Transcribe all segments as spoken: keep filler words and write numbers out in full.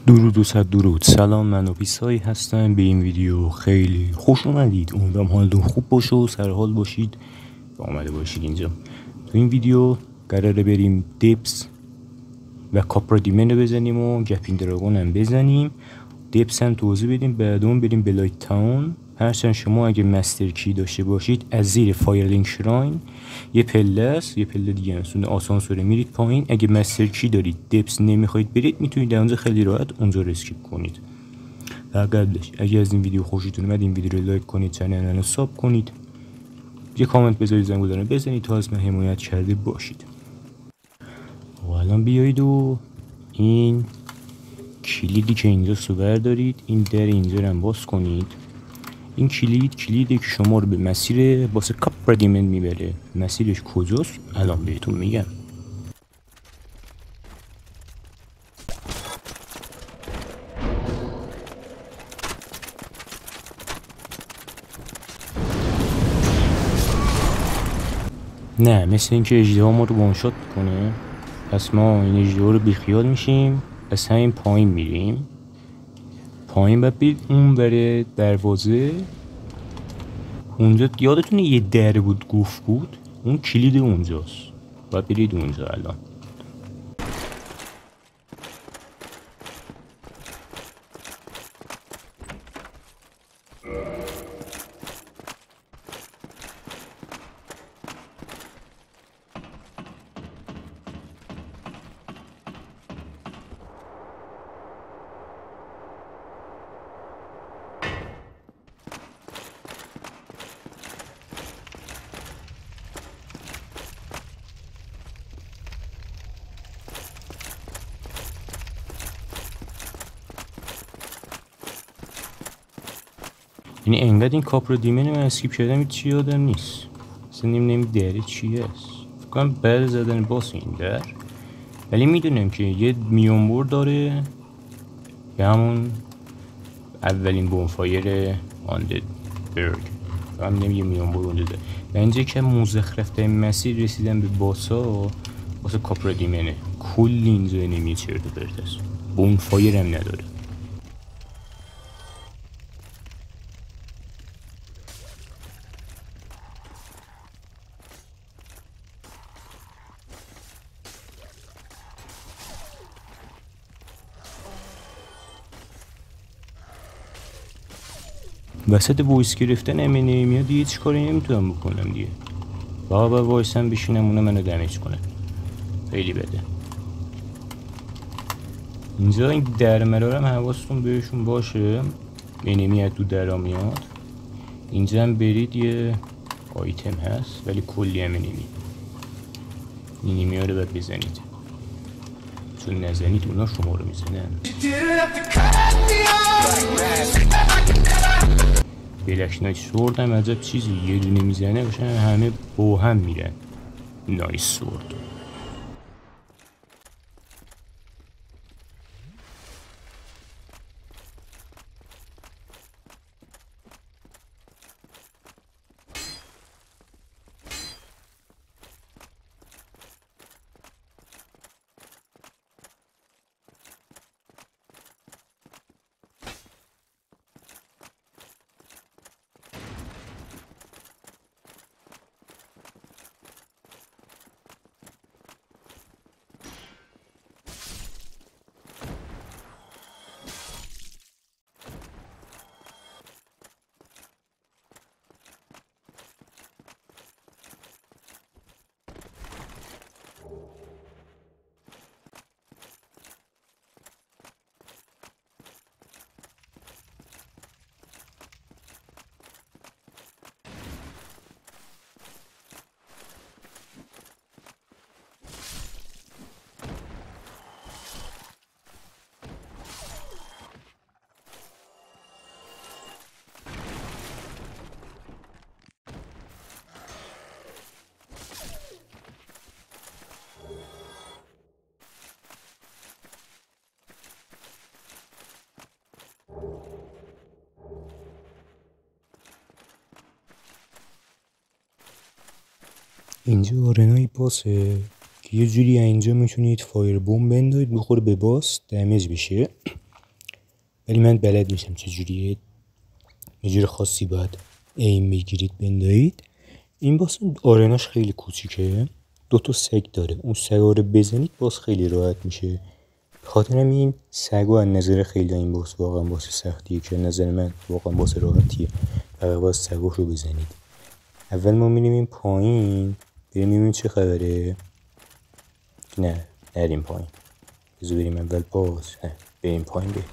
درود و صد درود. سلام، من اوپیسایی هستم. به این ویدیو خیلی خوش اومدید. امیدوارم حالتون خوب باشه و سر حال باشید و آمده باشید اینجا. تو این ویدیو قراره بریم دیپس و کاپرا دیمن رو بزنیم و گپین دراگون هم بزنیم. دیپس هم توضیح بدیم، بعدون بریم بلایت تاون. هرچند شما اگه مستر کی داشته باشید از زیر فایرلینگ شراین یه پله است، یه پله دیگه است، اون آسانسوره میرید پایین. اگه مستر کی دارید دیپس نمیخواید برید، میتونید اونجا خیلی راحت اونجا رو اسکیپ کنید. در قبلش اگه از این ویدیو خوشتون اومد این ویدیو رو لایک کنید، چنل رو ساب کنید، یه کامنت بذارید، زنگ رو بزنید تا از من حمایت کرده باشید. و الان بیایید و این کلیدی که اینجا سو بردارید، این در اینجا رو هم باز کنید. این کلید کلیدی که شما رو به مسیر واسه کاپرا دیمن میبره. مسیرش کجاست الان بهتون میگم. نه، مثل اینکه اژدها ما رو وانشات میکنه، پس ما این اژدها رو بیخیال میشیم، از همین پایین میریم. پایین باید برید اون بره دروازه. اونجا یادتونه یه در بود گفت بود، اون کلید اونجاست، باید برید اونجا. الان یعنی انقدر این کاپرا دیمن من اسکیپ کردم چی یادم نیست. اصلا نیم دره چی هست. فکر کنم بعد زدن باس این در، ولی میدونم که یه میونبور داره که همون اولین بونفایر آندد برگ، هم نمیگه میونبور اونجا داره. و اینجا که مزخرفته مسیر رسیدن به باسا واسه کاپرا دیمنه. کلی اینجا نمیه چرت و پرت است، بونفایر هم نداره. وسط وایس گرفتن امینه میاد دیگه، چی کاری نمیتونم بکنم دیگه. بابا وایسم بشینم اونه منو دمیج کنه، خیلی بده. اینجا این در مرارم حواستون بهشون باشه، انمی تو درا میاد. اینجا هم برید یه آیتم هست ولی کلی هم انمی انمی ها رو باید بزنید، چون نزنید اونا شما رو میزنن. بلک نایت سورد هم عجب چیزی، یه دونه میزنه باشن همه با هم میرن. نایس سورد. اینجا آرنای باسه که یه جوری اینجا میتونید فایر بوم بندازید بخوره به باس دمیج بشه. ولی من بلد نیستم چجوریه. یه جور خاصی باید ایم بگیرید بندایید. این باس آرناش خیلی کوچیکه، دو تا سگ داره، اون سگا رو بزنید باز خیلی راحت میشه. خاطرم این سگا از نظر خیلی این باس واقعا باس سختیه که نظر من واقعا باس راحتیه، فقط باز سگا رو بزنید. اول ما میریم این پایین بریم میبینیم چه خبره. نه نریم پایین، بذار بریم اول باز. نه بریم پایین بهتر.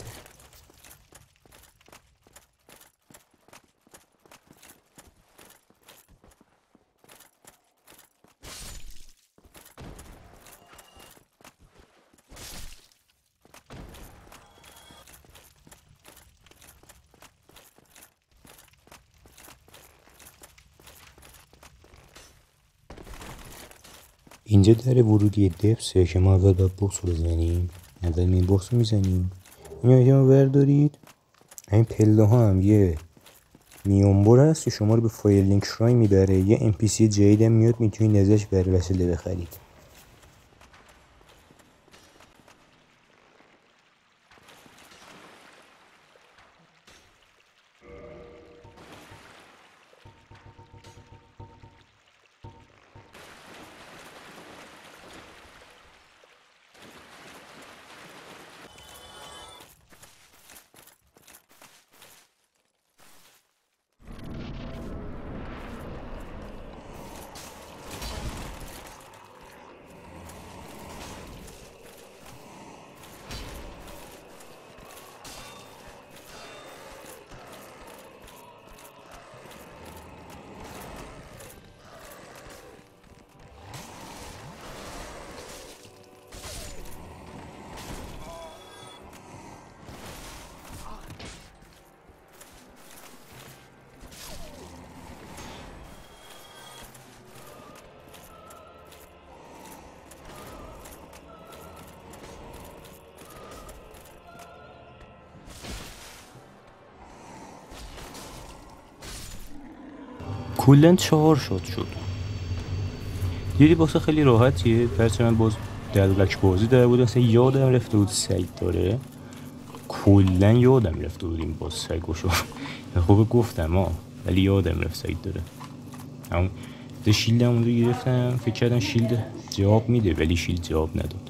اینجا در ورودی دپسه که ما اول باید بوکس رو بزنیم. اول این بوکس رو میزنیم، این آیتم رو بردارید. این پله ها هم یه میونبر هست که شما رو به فایل لینک شراین میبره. یه ام پی سی جدید هم میاد، میتونید ازش بر وسیله بخرید. کلن چهار شد شد دیدی باسه خیلی راحتیه. پرچه من باز دلبک بازی داره بود، اصلا یادم رفته بود سگ داره. کلن یادم رفته بود این باز سگو شد. خوبه گفتم ها، ولی یادم رفت سگ داره. همون ده شیلد همون رو گرفتم، فکر کردم شیلد جواب میده ولی شیلد جواب نداد.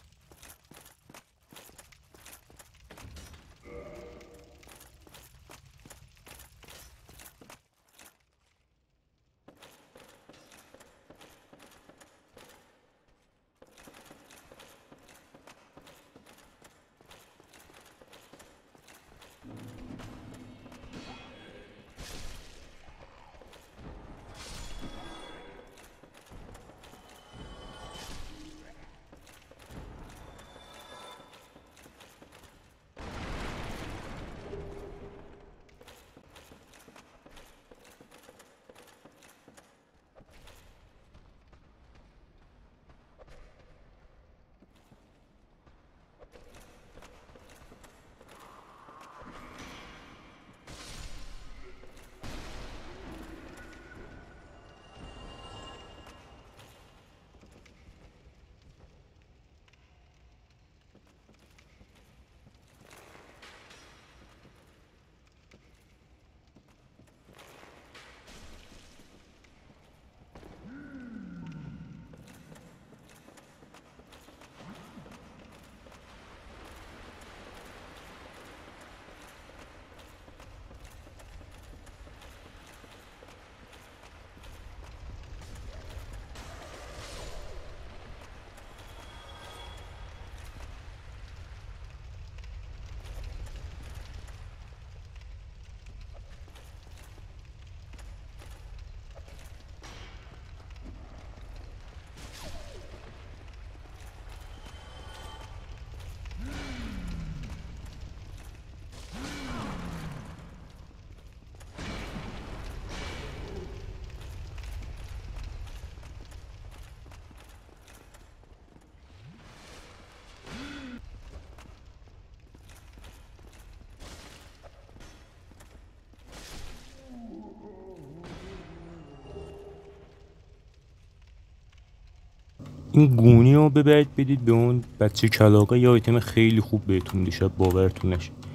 این گونی رو ببرید بدید به اون بچه کلاقه، یه آیتم خیلی خوب بهتون میده، شاید باورتون نشه.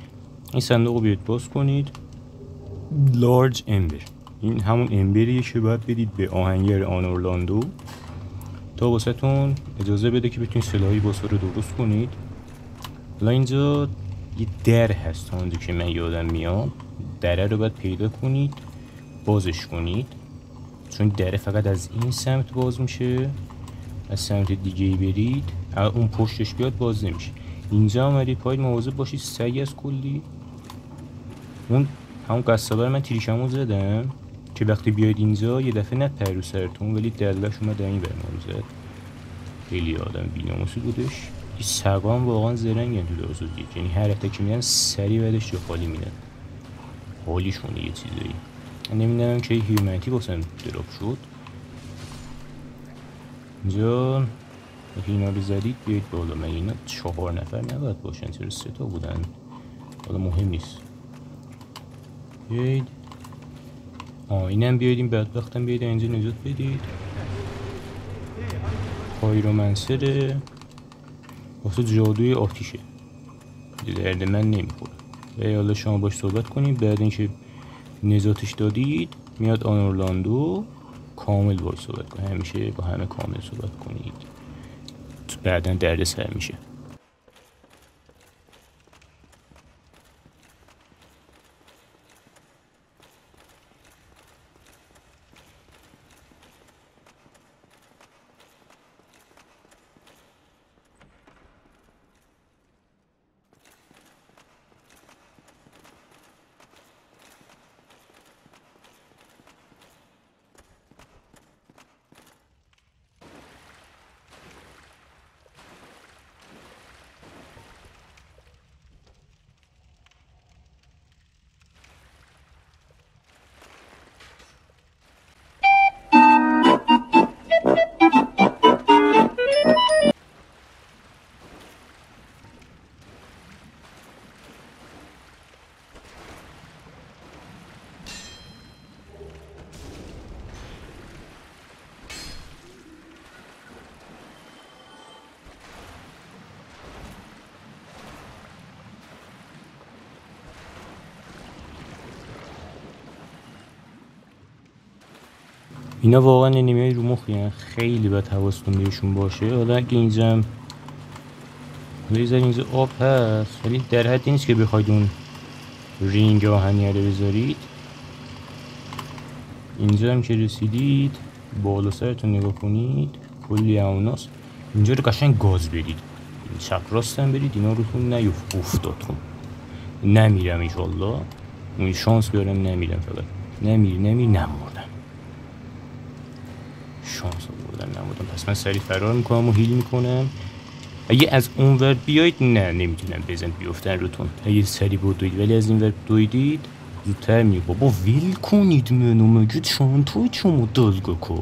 این صندوق رو بیاید باز کنید. لارج امبر، این همون امبریه که باید بدید به آهنگر آن اورلاندو تا واسه تون اجازه بده که بتونید سلاحی باسا رو درست کنید. حالا اینجا یه در هست تا اونجا که من یادم میاد، دره رو باید پیدا کنید بازش کنید، چون دره فقط از این سمت باز میشه، از سمت دیگه ای برید اون پشتش بیاد باز نمیشه. اینجا آمدید پایید مواظب باشید سعی از کلی اون همون قصابه من تریشمو زدم که وقتی بیاید اینجا یه دفعه نپره رو سرتون، ولی دلش اومد این برنامه زد. خیلی آدم بی‌ناموسی بودش. این سگا هم واقعا زرنگن تو دارزودی، یعنی هر اتکی میدن سریع بعدش جو خالی میدن، حالیشونه یه چیزایی. من نمیدونم که هیومنیتی واسم دراپ شد. اینجا اینا رو زدید بیاید بالا. من اینا چهار نفر نباید باشن، چرا سه تا بودن؟ حالا مهم نیست. بیاید آه اینم بیاید، این بدبختم بیاید اینجا نجات بدید. پایرومنسره واسه جادوی آتیشه، درد من نمیخوره. و حالا شما باش صحبت کنید، بعد اینکه نجاتش دادید میاد آن اورلاندو کامل باش صحبت کنید. همیشه با همه کامل صحبت کنید، بعدن درد سر میشه. اینا واقعا انیمیای رو مخی، خیلی باید حواستون بهشون باشه. حالا اگه اینجا هم بذار اینجا آب هست، ولی در حدی نیست که بخواید اون رینگ آهنی رو بذارید. اینجا هم که رسیدید بالا سرتون نگاه کنید، کلی اوناست. اینجا رو قشنگ گاز بدید، چپ راست هم برید، اینا رو تون نیفت افتادتون. نمیرم ایشالله، اون شانس بیارم نمیرم، فقط نمیر نمیر نموردم، شانس آوردم نموردم. پس من سریع فرار میکنم و هیل میکنم. اگه از اون ور بیایید نه نمیتونم بزن بیفتن روتون، اگه سریع بود دوید، ولی از این ور دویدید زودتر میگه. بابا ویل کنید منو، مگه چانتوی چمو دلگو کو.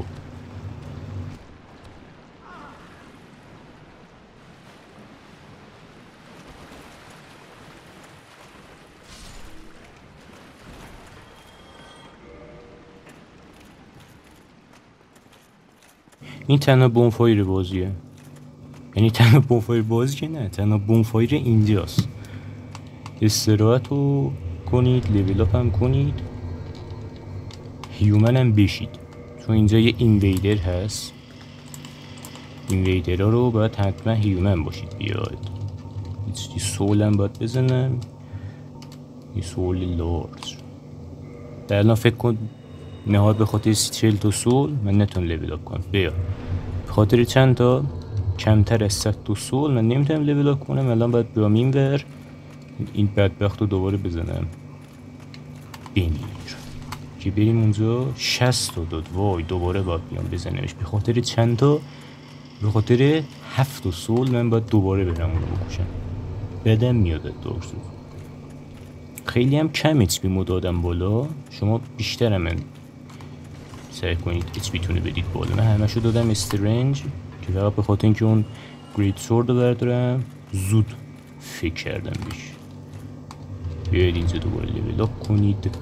این تنها بونفایر بازیه، یعنی تنها بونفایر بازی که نه، تنها بونفایر اینجاست. استراحت رو کنید، لیول اپ هم کنید، هیومن هم بشید، چون اینجا یه اینویدر هست. اینویدر ها رو باید حتما هیومن باشید بیاید. یه سول هم باید بزنم، یه سول لارج. در الان فکر کن نهاد به خاطر چهل تا سول من نتون لیول اپ کنم. بیا به خاطر چند تا کمتر از صد تا سول من نمیتونم لیول اپ کنم. الان باید بیام این ور این بدبخت رو دوباره بزنم. بمیر که بریم اونجا. شصت تا داد، وای دوباره باید بیام بزنمش. به خاطر چند تا، به خاطر هفت تا سول من باید دوباره برم اونو بکشم. بدم میاد دارزو. خیلی هم کم اچ پی مو دادم بالا، شما بیشتر هم من سعی کنید اچ پی تونه بدید بالا. من همه شو دادم استرنج که فقط به خاطر اینکه اون گریت سورد رو بردارم زود فکر کردم بیش. بیاید اینجا دوباره لیول اپ کنید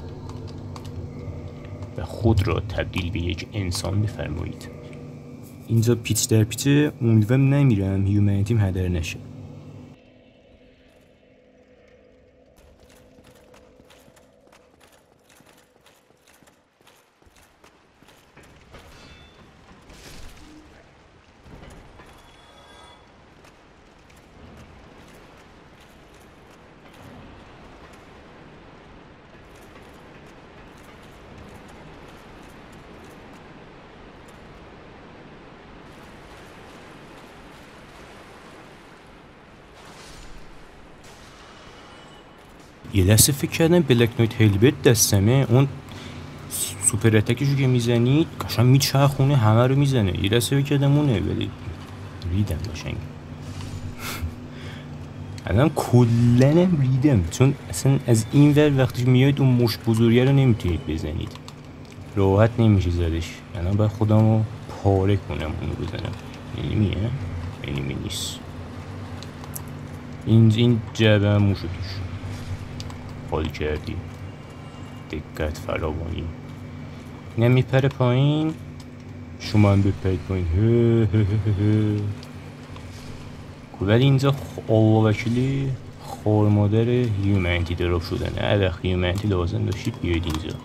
و خود را تبدیل به یک انسان بفرمایید. اینجا پیچ در پیچه، امیدوارم نمیرم هیومنیتیم هدر نشه. یه لحظه فکر کردم بلک نایت هلبرت دستمه، اون سوپر اتکشو که میزنید قشنگ میچرخونه همه رو میزنه. یه لحظه فکر کردم اونه، ولی ریدم باشنگ. الان کلنم ریدم، چون اصلا از این ور وقتی میاید اون مش بزرگه رو نمیتونید بزنید، راحت نمیشه زدش. الان باید خودمو پاره کنم اونو بزنم. اینمیه؟ اینمی نیست. این این جعبه هم موشو توش حال کردی، دقت فراوانی. اینم میپره پایین، شما هم بپرید پایین. ولی اینجا الله وکیلی خور مادر هیومنتی دراپ شدن. هر وقت هیومنتی لازم داشتید بیاید اینجا.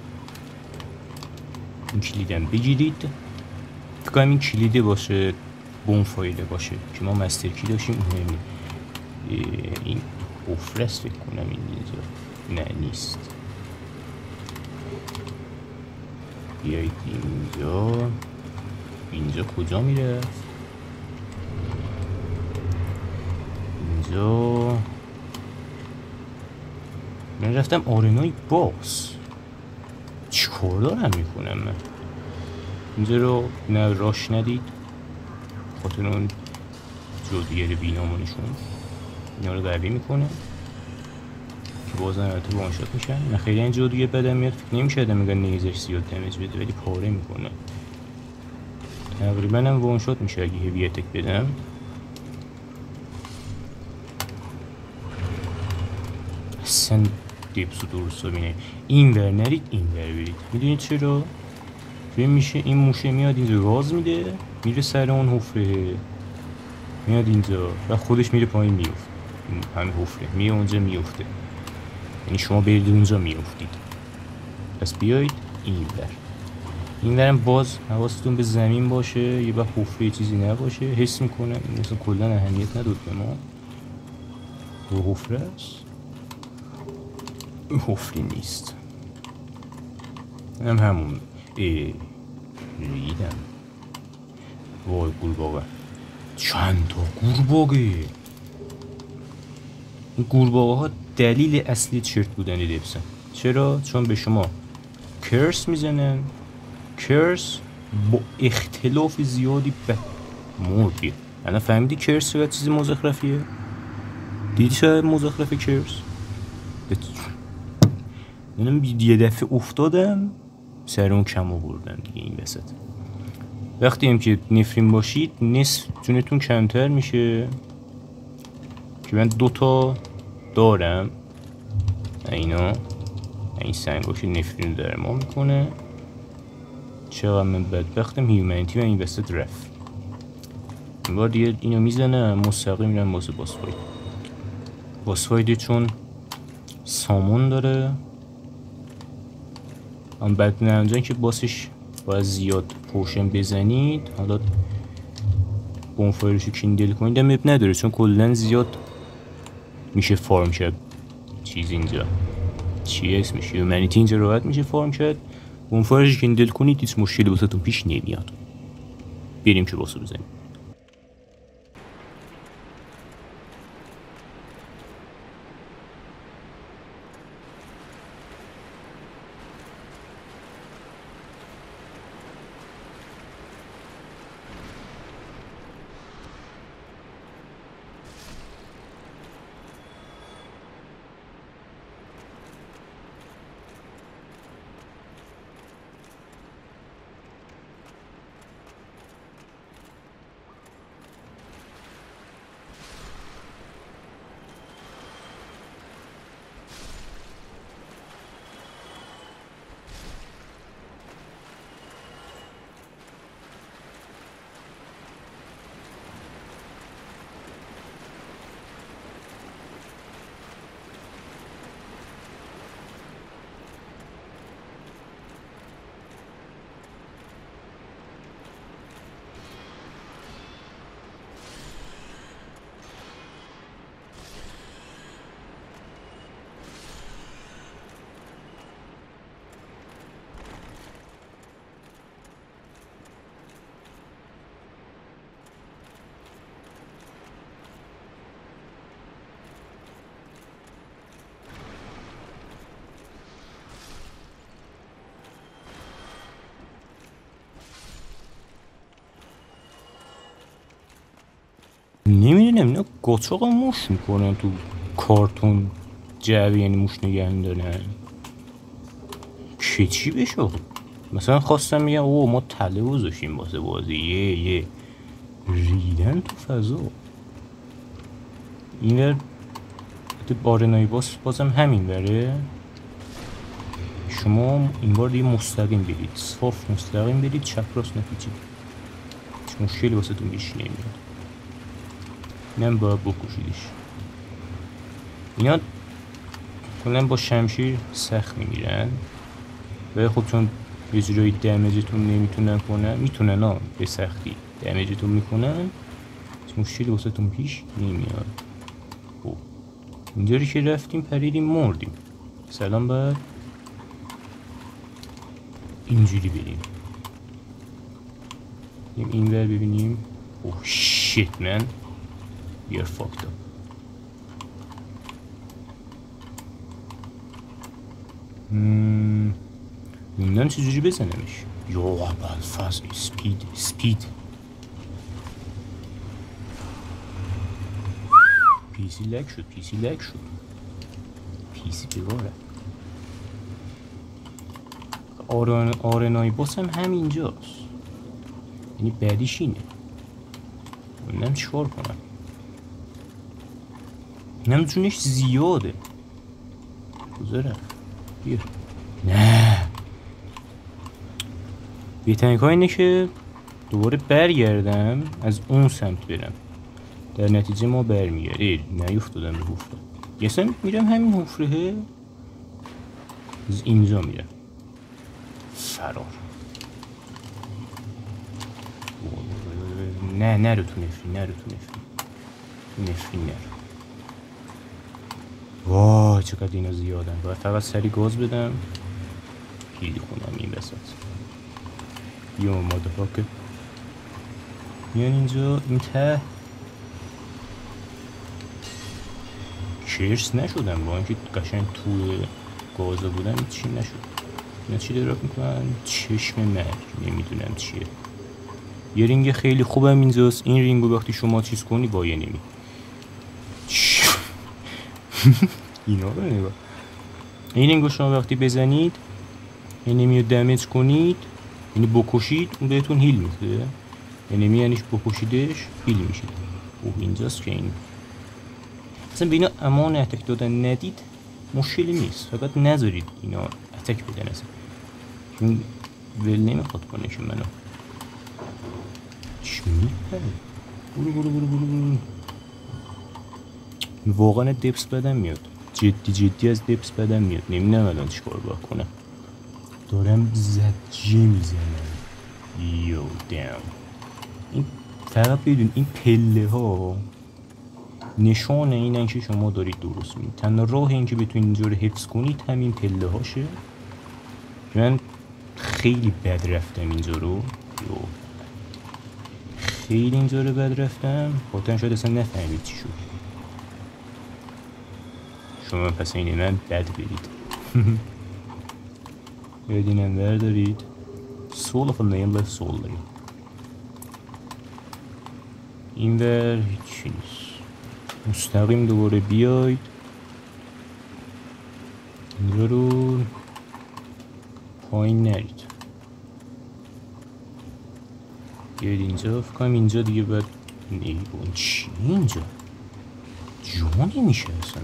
این کلیدم بگیرید. فکر کنم این کلیده باشه، بون فایله باشه که ما مستر کی داشتیم. اون این اوفرست فکر کنم این اینجا. نه نیست. بیایید اینجا. اینجا کجا میره؟ اینجا من رفتم آرنای باس. چیکار دارم میکنم من؟ اینجا رو نه راش ندید خاطر اون جادوگر بینامونشون. اینا رو قوی میکنه که بازن البته وانشات میشن. من خیلی این جادوگر بدم میاد، فکر نمیشه آدم میگن نیزش زیاد دمیج بده، ولی پاره میکنه. تقریبا هم وانشات میشه اگه هیوی اتک بدم. اصلا دیپسو درست رو بینه. این ور نرید، این ور برید. میدونید چرا؟ چون میشه این موشه میاد اینجا راز میده، میره سر اون حفره، میاد اینجا و خودش میره پایین میفته. همین حفره میره اونجا میفته، یعنی شما برید اونجا میفتید. پس بیایید این ور. این ورم باز حواستون به زمین باشه، یه وقت حفره چیزی نباشه. حس میکنم این مثلا کلا اهمیت نداد به ما. رو حفره است، حفره نیست. هم همون ای ریدم. وای گورباغه، چند تا گورباغه. این گورباغه ها دلیل اصلی چرت بودن دیپسن. چرا؟ چون به شما کرس میزنن. کرس با اختلاف زیادی به مردی. الان فهمیدی کرس چقدر چیز مزخرفیه؟ دیدی شاید مزخرف کرس؟ منم یه دفعه افتادم سر اون کم آوردم دیگه این وسط. وقتی هم که نفرین باشید نصف جونتون کمتر میشه که من دوتا دارم. اینا این سنگاش نفرین درما میکنه. چقدر من بدبختم هیومنیتی من این وسط رفت. این بار دیگه اینو میزنم مستقیم میرم واسه باس فاید. باس فایده چون سامون داره. اما بعد نرنجان که باسش باید زیاد پوشن بزنید. حالا بونفایرشو کیندل کنید هم اب نداره چون کلن زیاد میشه فارم کرد. چیز اینجا چیه اسمش؟ هیومنیتی اینجا راحت میشه فارم کرد. بونفایرشو کیندل کنید هیچ مشکلی واسهتون پیش نمیاد. بریم که باسو بزنیم. ببینم اینا قاچاق موش میکنن تو کارتون جعبه، یعنی موش نگه دارن که چی بشه؟ مثلا خواستم میگم اوه ما تله گذاشتیم واسه بازی، یه یه ریدن تو فضا. این ور آرنای باس بازم همین وره. شما این بار دیگه مستقیم برید، صاف مستقیم برید، چپ راست نپیچید، هیچ مشکلی واسه تون پیش نمیاد. اینم باید بکشیدش. اینا کلا با شمشیر سخت میگیرن و خود چون یه جورایی دمیجتون نمیتونن کنن، میتونن ها به سختی دمیجتون میکنن، هیچ مشکلی واسه تون پیش نمیاد. خب اینجوری که رفتیم پریدیم مردیم. سلام بعد اینجوری بریم این ور ببینیم. اوه شیت من we are fucked up. مم نمیدونم چجوری بزنمش. یا اول فاز سپید سپید پیسی لک شد پیسی لک شد پیسی بباره. آرن آرنای باس هم همینجاست، یعنی بعدیش اینه. نمیدونم چیکار کنم، اینم جونش زیاده. بذاره بیا. نه بهترین کار اینه که دوباره برگردم از اون سمت برم، در نتیجه ما برمیگردیم. نیفتادم به حفره، یه سمت میرم همین حفره، از اینجا میرم فرار. نه نرو تو نفری، نرو تو نفری، تو نفری نرو. وای چقدر اینا زیادن، باید فقط سری گاز بدم پیلی خونم این بسات. یه ماده پاکه میان اینجا این ته. کرس نشدم با اینکه قشنگ توی گازه بودم، چی نشد. اینا چی دراپ میکنن؟ چشم مرگ، نمیدونم چیه. یه رینگ خیلی خوبم اینجاست. این رینگو وقتی شما چیز کنی با یه نمی اینا رو نگاه. این رینگو شما وقتی بزنید این نمیو دمیج کنید، یعنی بکشید، اون بهتون هیل میده. یعنی یعنیش بکشیدش هیل میشید. اوه اینجاست که این اصلا به اینا امان اتک دادن ندید مشکلی نیست، فقط نذارید اینا اتک بدن اصلا، چون ول نمیخواد کنه که منو چی میپره. برو برو برو برو برو. واقعا دپس بدم میاد، جدی جدی از دپس بدم میاد. نمیدونم الان چیکار باید کنم، دارم زجه میزنم. یو دام این فقط بدون این پله ها نشانه اینن که شما دارید درست می‌کنید. تنها راه این که بتونید اینجا رو حفظ کنید همین پله هاشه. من خیلی بد رفتم اینجا رو، یو خیلی اینجا رو بد رفتم، خاطر شاید اصلا نفهمید چی شد. شما پس این من بد برید. باید اینم بردارید. سول آف نیملس سول دارید. این ور هیچی نیست، مستقیم دوباره بیاید اینجا رو پایین نرید. بیاید اینجا، فکر کنم اینجا دیگه باید نیبون. چی اینجا؟ جانی میشه اصلا.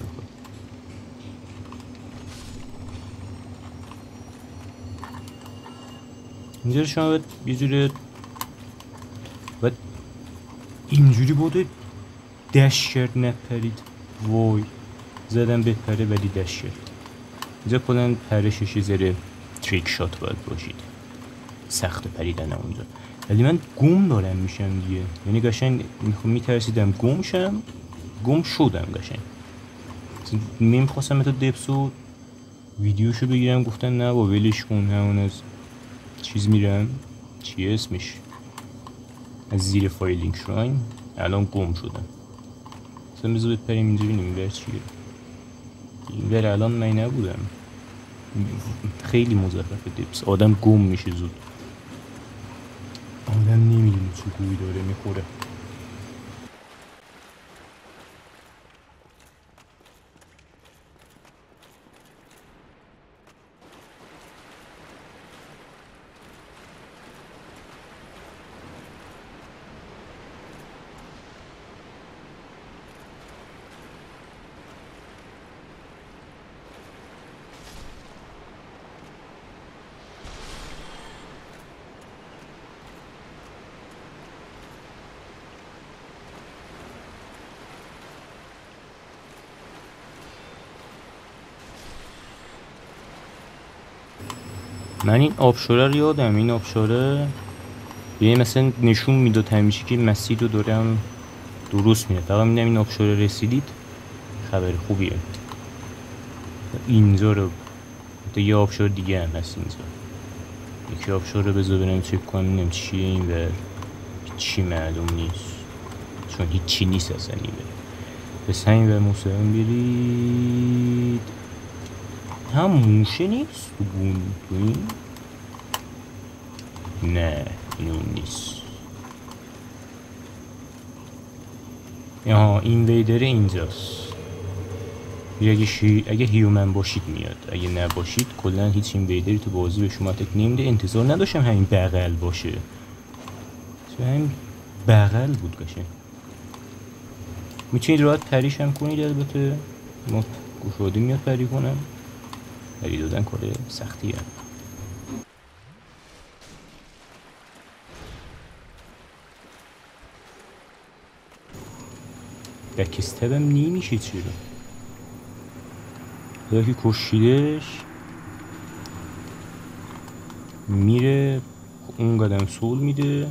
اینجا رو شما باید یه جوری باید اینجوری بوده دش کرد نپرید. وای زدم بپره ولی دش کرد. اینجا کلن پرشش زره تریک شات باید باشید، سخت پریدن اونجا. ولی من گم دارم میشم دیگه، یعنی قشنگ میترسیدم گم شم، گم شدم قشنگ. نمیخواستم تا دپسو ویدیوشو بگیرم، گفتن نه با ولش کن، همون از چیز میرم چیه اسمش از زیر فایلینگ شراین. الان گم شدم. اصلا بذار بپریم اینجا بینیم این بر چیه. این بر الان من نبودم. خیلی مزخرفه دپس، آدم گم میشه زود، آدم نمیدونه چه گویی داره میخوره. من این آبشاره رو یادم، این آبشاره یه مثلا نشون میداد همیشه که مسیر رو دارم درست میره. فقط میدم این آبشاره رسیدید خبر خوبیه. اینجا رو یه آبشار دیگه هم هست اینجا. یکی آبشار رو بذار برم چک کنم ببینم چیه این ور. چی معلوم نیست چون هیچی نیست اصلا این ور. پس همین ور مستقیم برید. هم موشه نیست تو بون تو این؟ نه این اون نیست. آها این ویدر اینجاست. اگه, شی... اگه هیومن باشید میاد، اگه نباشید کلا هیچ این ویدری تو بازی به شما تک نمیده. انتظار نداشتم همین بغل باشه، چون همین بغل بود قشنگ. میتونید راحت پریش هم کنید. البته ما گوشوادی میاد پری کنم، پری دادن کار سختیه. بکستبم نمیشه چرا؟ حالا که کشیدش میره اون قدم سول میده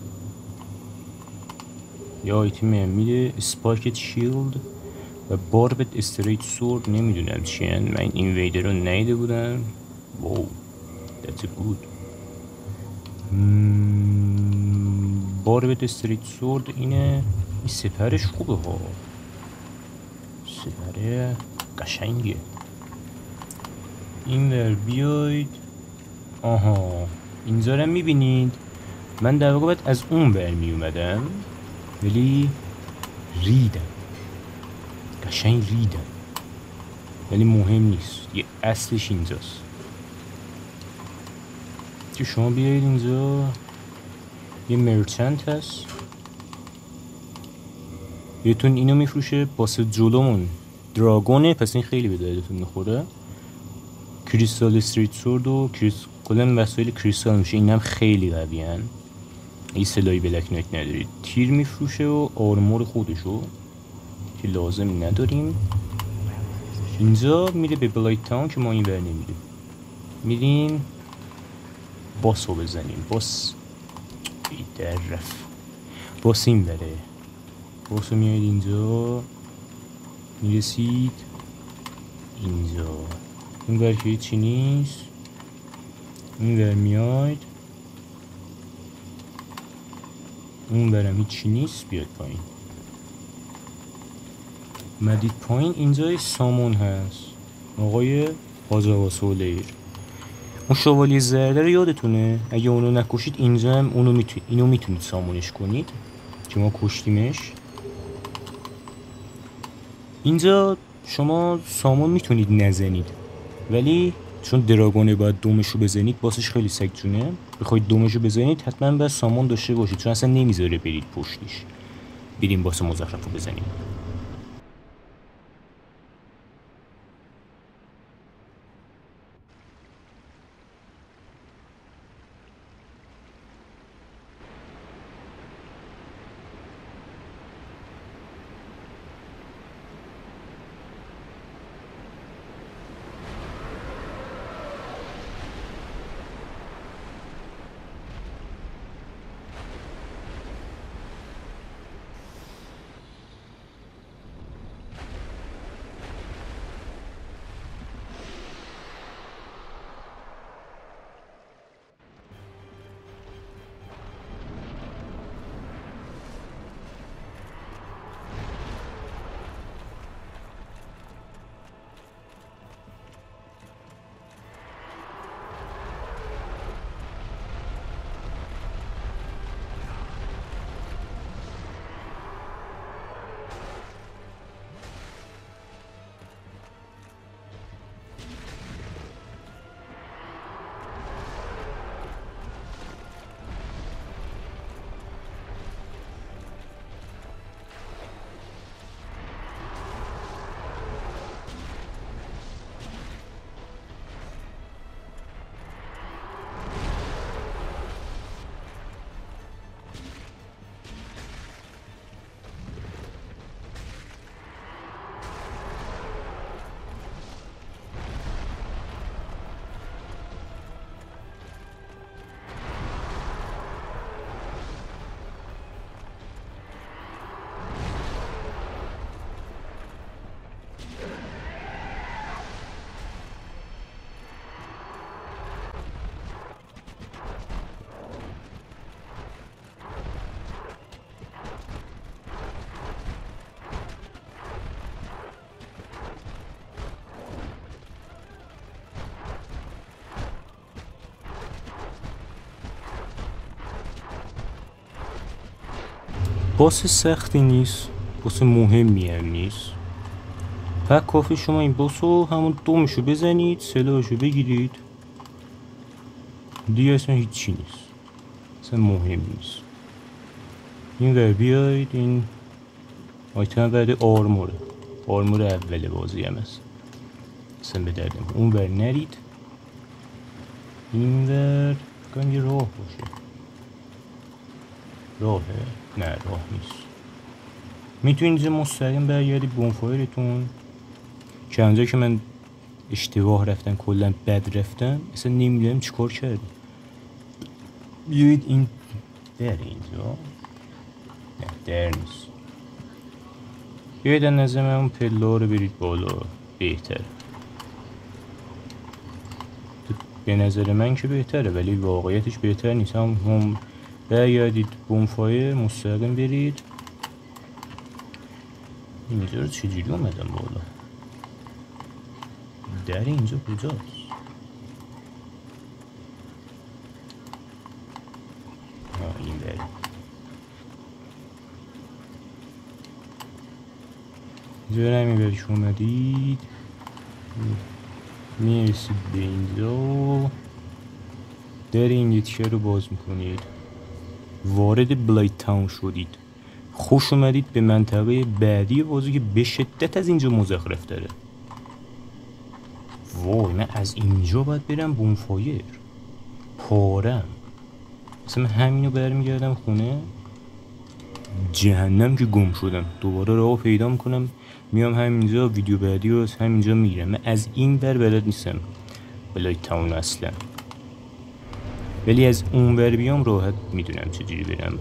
یا آیتم هم میده. اسپارکت شیلد و باربت استریت سورد نمیدونم چی هن. من این اینویدر رو نیده بودم. واو that's good. باربت استریت سورد اینه. این سپرش خوبه ها، سپره قشنگه. این ور بیاید. آها اینجا رو میبینید. من در واقع باید از اون ور میومدم ولی ریدم، قشنگ ریدم، ولی مهم نیست. یه اصلش اینجاست که شما بیایید اینجا. یه مرچنت هست، بهتون اینو میفروشه واسه جلومون دراگونه، پس این خیلی به دردتون میخوره. کریستال استریت سورد و کریس... کلا وسایل کریستال میشه. این هم خیلی قوی هن. این سلای بلک نایت ندارید. تیر میفروشه و آرمور خودشو که لازم نداریم. اینجا میره به بلایت تاون که ما این ور نمیریم. میریم باس رو بزنیم. باس بیدر رفت. باس این بره. باس رو میاید اینجا میرسید اینجا. اون ور که هیچی نیست. این ور میاید اون برم هیچی نیست. بیاد پایین. مدید پایین. اینجا سامون هست آقای آجاوا سولیر. اون شوالیه زرده رو یادتونه؟ اگه اونو نکشید اینجا هم اونو میتونید اینو میتونید سامونش کنید که ما کشتیمش. اینجا شما سامون میتونید نزنید ولی چون دراگونه باید دومشو بزنید باسش خیلی سکتونه. بخواید دومشو بزنید حتما باید سامان داشته باشید چون اصلا نمیذاره برید پشتش. بریم باس مزخرفو بزنیم. باس سختی نیست، باس مهمی هم نیست. فقط کافی شما این باسو همون دومشو بزنید، سلاحشو بگیرید دیگه، اصلا هیچی نیست، اصلا مهم نیست. این ور بیاید، این آیتم بعد آرموره، آرمور اول بازی هم هست، اصلا به دردم. اون ور نرید، این ور بکنم یه راه باشه. راهه؟ نه راه نیست. میتونید اینجا مستقیم برگردید بونفایرتون، که اونجا که من اشتباه رفتم، کلا بد رفتم، اصلا نمیدونم چیکار کردم. بیایید این در اینجا، نه در نیست. بیایید از نظر من اون پلا رو برید بالا، بهتر. به نظر من که بهتره، ولی واقعیتش بهتر نیست. هم هم برگردید بونفایر، مستقیم برید. اینجا رو چجوری اومدم بالا؟ در اینجا کجاست؟ آه این در اینجا رو نمی برش اومدید، میرسید به اینجا، در این یتیشه رو باز میکنید، وارد بلایت تاون شدید. خوش اومدید به منطقه بعدی بازی که به شدت از اینجا مزخرف داره. وای من از اینجا باید برم بونفایر، پارم. مثلا من همینو برمیگردم خونه، جهنم که گم شدم. دوباره راه پیدا میکنم، میام همینجا، ویدیو بعدی رو همینجا میگیرم. من از این بر بلد نیستم بلایت تاون اصلا، ولی از اون بر بیام راحت میدونم چجوری برم.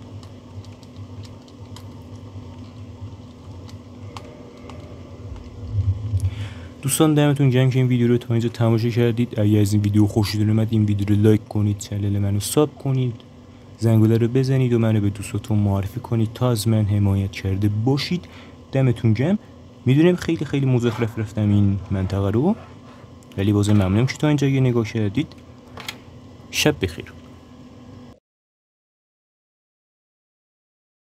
دوستان دمتون گرم که این ویدیو رو تا اینجا تماشا کردید. اگه از این ویدیو خوشتون اومد این ویدیو رو لایک کنید، چنل منو ساب کنید، زنگوله رو بزنید و منو به دوستاتون معرفی کنید تا از من حمایت کرده باشید. دمتون گرم. میدونم خیلی خیلی مزخرف رفتم این منطقه رو، ولی بازم ممنونم که تا اینجا یه نگاه کردید. شب بخیر.